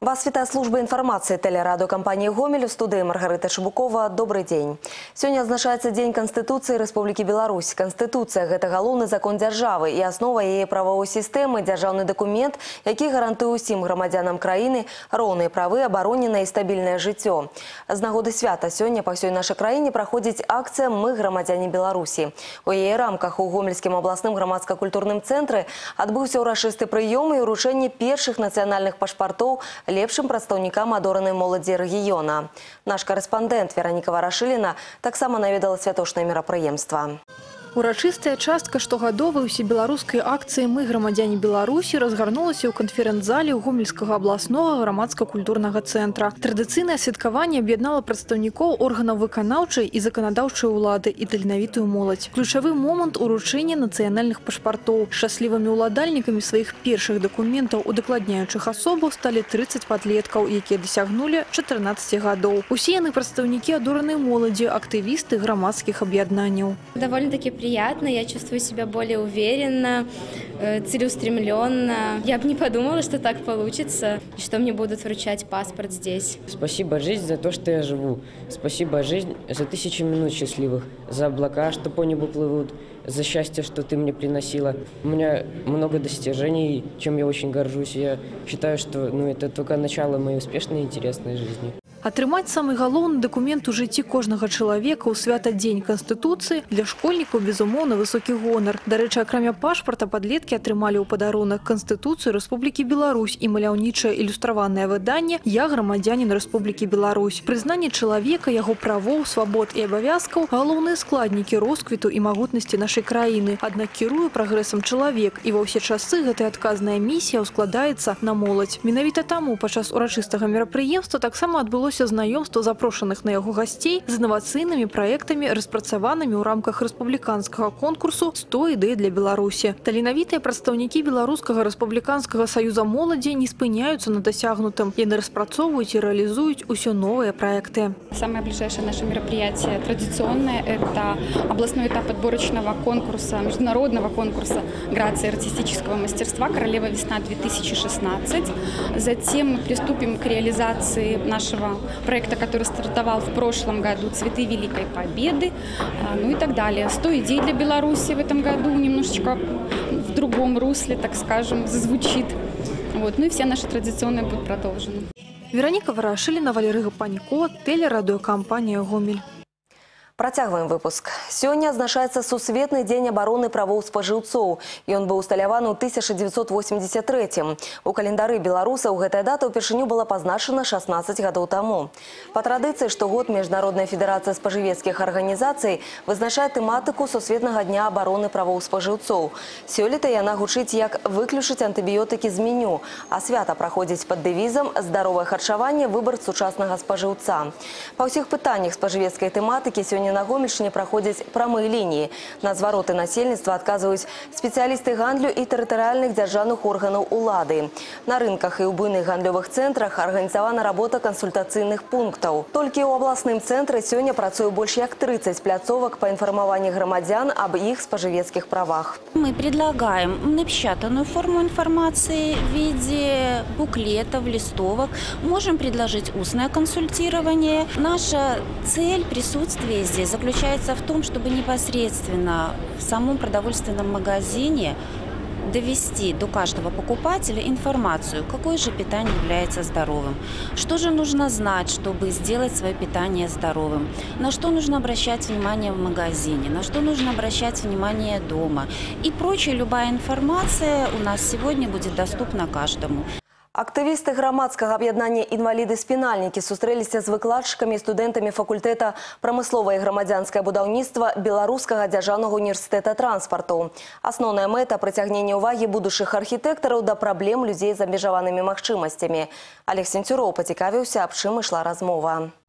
Вас вітае служба інфармацыі тэлерадыёкампаніі «Гомель», у студыі Маргарита Шыбукова. Добрый дзень. Сёння адзначаецца Дзень Канстытуцыі Рэспублікі Беларусь. Канстытуцыя – гэта галоўны закон дзяржавы і аснова яе прававой сістэмы, дзяржаўны дакумент, які гарантуе ўсім грамадзянам краіны роўныя правы, абароненае і стабільнае жыццё. З нагоды свята сёння па ўсёй нашай краіне праходзіць акцыя «Мы грамадзяне Беларусі». У яе рамках у Гомельскім абласным грамадска-культурным цэнтры адбыўся ўрачысты прыём і ўручэнне першых нацыянальных пашпартоў лепшым прадстаўнікам адоранай моладзі рэгіёна. Наш карэспандэнт Вераніка Варашыліна таксама наведала святочнае мерапрыемства. Урачыстая частка штогадовай усебеларускай акцыі «Мы грамадзяне Беларусі» разгарнулася ў канферэнц-зале Гомельскага абласнога грамадска-культурнага цэнтра. Традыцыйнае святкаванне аб'яднала прадстаўнікоў органаў выканаўчай і заканадаўчай улады і таленавітую моладзь. Ключавы момант уручэння нацыянальных пашпартоў. Шчаслівымі ўладальнікамі сваіх першых дакументаў, удакладняючых асобу, сталі 30 падлеткаў, якія дасягнулі 14 гадоў. Усе яны прадстаўнікі адоранай моладзі, актывісты грамадскіх аб'яднанняў. Довольно-таки приятно, я чувствую себя более уверенно, целеустремленно. Я бы не подумала, что так получится, что мне будут вручать паспорт здесь. Спасибо, жизнь, за то, что я живу. Спасибо, жизнь, за 1000 минут счастливых, за облака, что по небу плывут, за счастье, что ты мне приносила. У меня много достижений, чем я очень горжусь. Я считаю, что это только начало моей успешной и интересной жизни. Атрымаць самы галоўны дакумент у жыцці кожнага чалавека ў свята Дзень Канстытуцыі для школьнікаў, безумоўна, высокі гонар. Дарэчы, акрамя пашпарта, падлеткі атрымалі ў падарунак Канстытуцыю Рэспублікі Беларусь і маляўнічае ілюстраванае выданне «Я грамадзянін Рэспублікі Беларусь». Прызнанне чалавека, яго правоў, свабод і абавязкаў – галоўныя складнікі росквіту і магутнасці нашай краіны. Аднак кіруе прагрэсам чалавек, і ва ўсе часы гэтая адказная місія ўскладаецца на моладзь. Менавіта таму падчас урачыстага мерапрыемства таксама адбылося знаёмства запрошаных на яго гасцей з інавацыйнымі праектамі, распрацаванымі ў рамках рэспубліканскага конкурсу «100 ідэй для Беларусі». Таленавітыя прадстаўнікі Беларускага рэспубліканскага саюза моладзі не спыняюцца на дасягнутым. Яны распрацоўваюць і реализуют усё новые проекты. Самое ближайшее наше мероприятие традиционное – это областной этап отборочного конкурса, международного конкурса грации и артистического мастерства «Королева весна-2016». Затем мы приступим к реализации нашего проекта, который стартовал в прошлом году, «Цветы Великой Победы», ну и так далее. 100 идей для Беларуси в этом году немножечко в другом русле, так скажем, зазвучит. Ну и все наши традиционные будут продолжены. Вераніка Варашыліна, Валерий Гапанько, тэлерадыёкампанія «Гомель». Працягваем выпуск. Сёння адзначаецца Сусветны дзень абароны правоў спажыўцоў. Ён быў усталяваны ў 1983. У календары беларусаў гэтая дата ўпершыню была пазначана 16 гадоў таму. Па традыцыі штогод Міжнародная федэрацыя спажывецкіх арганізацый вызначае тэматыку Сусветнага дня абароны правоў спажыўцоў. Сёлета яна гучыць як «Выключыць антыбіётыкі з меню», а свята праходзіць пад дэвізам «Здаровае харчаванне – выбар сучаснага спажыўца». Па ўсіх пытаннях спажывецкай тэматыкі сёння на Гомельшчыне праходзяць прамыя лініі. На звароты насельніцтва адказваюць спецыялісты гандлю і тэрытарыяльных дзяржаўных органаў улады. На рынках і ў буйных гандлёвых цэнтрах арганізавана работа кансультацыйных пунктаў. Толькі ў абласным цэнтры сёння працуе больш як 30 пляцовак па інфармаванні грамадзян об іх спажывецкіх правах. Мы предлагаем напечатанную форму информации в виде буклетов, листовок. Можем предложить устное консультирование. Наша цель присутствия здесь заключается в том, чтобы непосредственно в самом продовольственном магазине довести до каждого покупателя информацию, какое же питание является здоровым, что же нужно знать, чтобы сделать свое питание здоровым, на что нужно обращать внимание в магазине, на что нужно обращать внимание дома и прочая любая информация у нас сегодня будет доступна каждому. Актывісты грамадскага аб'яднання «Інваліды-спінальнікі» сустрэліся з выкладчыкамі і студэнтамі факультэта прамысловае і грамадзянскае будаўніцтва Беларускага дзяржаўнага універсітэта транспарту. Асноўная мэта – прыцягненне ўвагі будучых архітэктараў да праблем людзей з абмежаванымі магчымасцямі. Олег Сенцюроў пацікавіўся, аб чым ішла размова.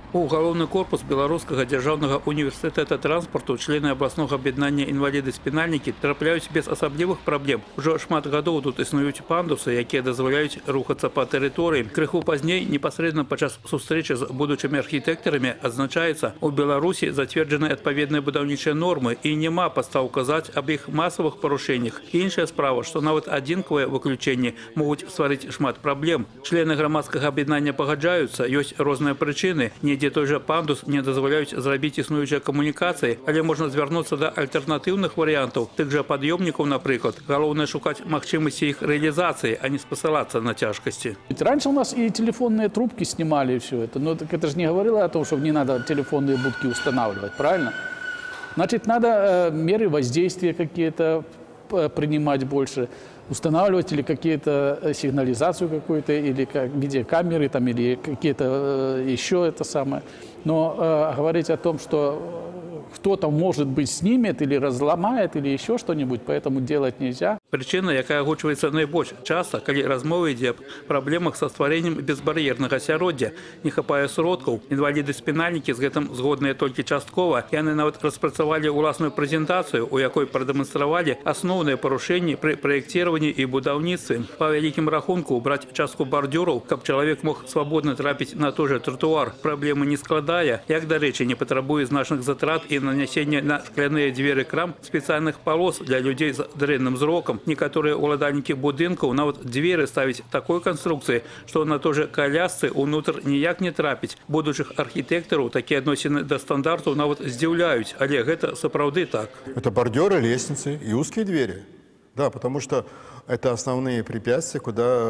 У галоўны корпус беларускага дзяржаўнага універсітэта транспарту члены абласнога аб'яднання інваліды-спінальнікі трапляюць без асаблівых праблем. Ужо шмат гадоў тут існуюць пандусы, якія дазваляюць рухацца па тэрыторыі. Крыху пазней, непасрэдна падчас сустрэчы з будучымі архітэктарамі, адзначаецца, у Беларусі зацверджаны адпаведныя будаўнічыя нормы і няма падстаў казаць аб іх масавых парушэннях. Іншая справа, што нават адзінкавыя выключэнні могуць стварыць шмат праблем. Члены грамадскага аб'яднання пагаджаюцца, ёсць розныя прычыны. Дзе той жа пандус не дазваляюць зрабіць існуючыя камунікацыі, але можна звярнуцца да альтэрнатыўных варыянтаў, тых жа пад'ёмнікаў, напрыклад. Галоўнае шукаць магчымасці іх рэалізацыі, а не спасылацца на цяжкасці. Раньше у нас и телефонные трубки снимали и все это, но так это же не говорило о том, что не надо телефонные будки устанавливать, правильно? Значит, надо меры воздействия какие-то принимать больше, устанавливать или какие-то сигнализацию какую-то, или как видеокамеры там, или какие-то еще это самое. Но говорить о том, что кто-то, может быть, снимет или разломает, или еще что-нибудь, поэтому делать нельзя. Причина, якая агучваецца найбольш часта, калі размова ідзе аб праблемах са стварэннем безбар'ернага асяроддзя. Не хапае сродкаў. Інваліды-спінальнікі з гэтым згодныя толькі часткова. Яны нават распрацавалі ўласную прэзентацыю, у якой прадэманстравалі асноўныя парушэнні пры праектаванні і будаўніцтве. Па вялікім рахунку, убраць частку бардзюраў, каб чалавек мог свабодна трапіць на той жа тротуар. Праблема не складае, як, дарэчы, не патрабуе значных затрат і нанесення на шкляныя дзверы крам спецыяльных палос для людзей з дрэнным зрокам. Некаторыя ўладальнікі будынкаў нават дзверы ставяць такой канструкцыі, што на той жа колясцы ўнутр ніяк не трапіць. Будучых архітэктараў такія адносіны да стандартаў нават здзіўляюць, але гэта сапраўды так. Это бордюры, лестницы и узкие двери. Да, потому что это основные препятствия, куда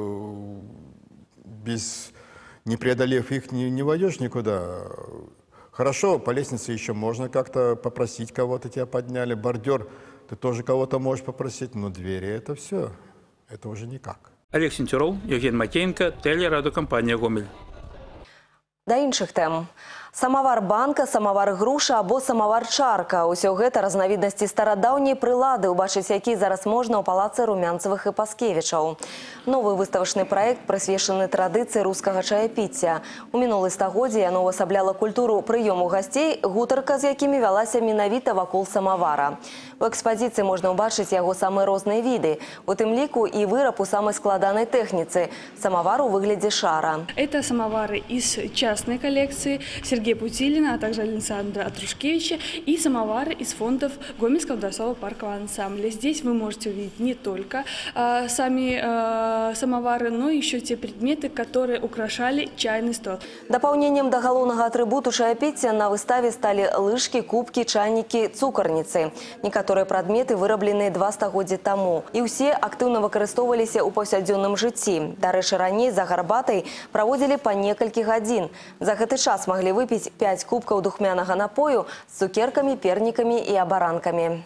не преодолев их, не войдешь никуда. Хорошо, по лестнице еще можно как-то попросить кого-то, тебя подняли. Бордюр, ты тоже кого-то можешь попросить, но двери – это все. Это уже никак. Олег Сентюров, Евген Макеенко, телерадиокомпания «Гомель». Да іншых тэм. Самавар-банка, самавар-груша або самавар-чарка. Усё гэта разнавіднасці старадаўняй прылады, убачыць які зараз можна ў палацы Румянцевых і Паскевічаў. Новы выставачны праект прысвечаны традыцыі рускага чаяпіцця. У мінулы стагоддзі яно ўвасабляла культуру прыёму гасцей, гутарка з якімі вялася менавіта вакол самавара. У экспазіцыі можна ўбачыць яго самыя розныя віды, у тым ліку і выраб у самай складанай тэхніцы – самавар у выглядзе шара. Это самовары из частной коллекции Сергея Путилина, а также Александра Атрушкевича, и самовары из фондов Гомельского дворцового паркового ансамбля. Здесь вы можете увидеть не только сами самовары, но еще те предметы, которые украшали чайный стол. Дапаўненнем да галоўнага атрыбуту чаяпіцця на выставе сталі лыжкі, кубкі, чайнікі, цукарніцы. Некаторыя прадметы выраблены 2 стагоддзі таму. І ўсе актыўна выкарыстоўваліся ў паўсядзённым жыцці. Дарэчы, раней за гарбатай праводзілі па некалькі гадзін. За гэты час маглі выпіць 5 кубкаў духмянага напою з цукеркамі, пернікамі і абаранкамі.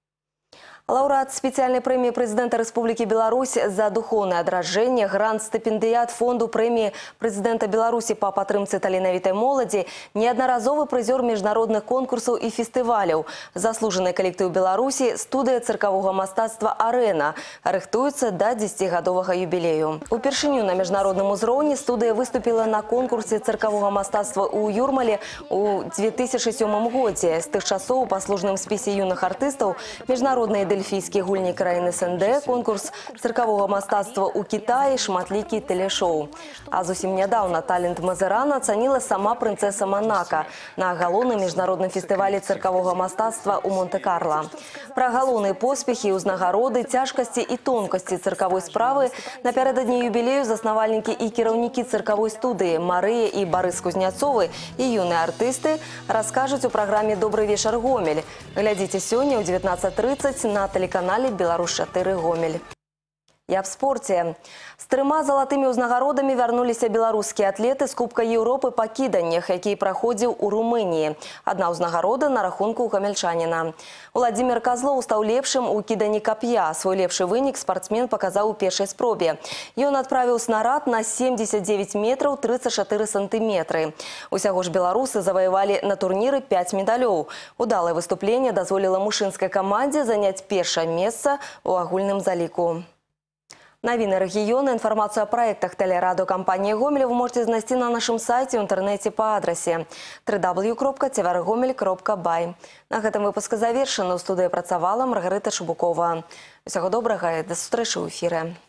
Лаўрэат спецыяльнай прэміі прэзідэнта Рэспублікі Беларусь за духоўнае адраджэнне, грант-стыпендыят фонду прэміі прэзідэнта Беларусі па падтрымцы таленавітай моладзі, неаднаразовы прызёр міжнародных конкурсаў і фестываляў, заслужаны калектыў Беларусі, студыя цыркавога мастацтва «Арэна» рыхтуецца да 10-гадовага юбілею. Упершыню на міжнародным узроўні студыя выступіла на конкурсе цыркавога мастацтва ў Юрмале ў 2007 годзе. З тых часоў у паслужным спісе юных артыстаў міжнародныя эльфійскія гульні краін СНД, конкурс цыркавога мастацтва ў Кітаі, шматлікі тэлешоу. А зусім нядаўна талент Мазырана ацаніла сама прынцэса Монако на галоўным міжнародным фестывалі цыркавога мастацтва ў Монте-Карло. Пра галоўныя поспехі, узнагароды, цяжкасці і тонкасці цыркавой справы напярэдадні юбілею заснавальнікі і кіраўнікі цыркавой студыі Марыя і Барыс Кузняцовы і юныя артысты раскажуць у праграме «Добрый вечар, Гомель». Глядзіце сёння ў 19:30 на телеканале «Беларусь-4 Гомель». І аб спорце. З 3 залатымі ўзнагародамі вярнуліся беларускія атлеты з Кубка Еўропы па кіданнях, які праходзіў у Румыніі. Адна ўзнагарода на рахунку ў гамельчаніна. Владзімир Козлоў стаў лепшым у кіданні кап'я. Свой лепшы вынік спартсмен паказаў у першай спробе. Ён адправіў снарад на 79 метраў 34 сантыметры. Усяго ж беларусы заваявалі на турніры 5 медалёў. Удалае выступленне дазволіла мужчынскай камандзе заняць першае месца ў агульным заліку. Навіны рэгіёна, інфармацыю о проектах телерадиокомпании «Гомель» вы можете знайти на нашем сайте в интернете по адресе www.tvrgomel.by. На гэтым выпуск завершаны. У студыі працавала Маргарыта Шабукова. Усяго добрага і да сустрэчы ў эфіры.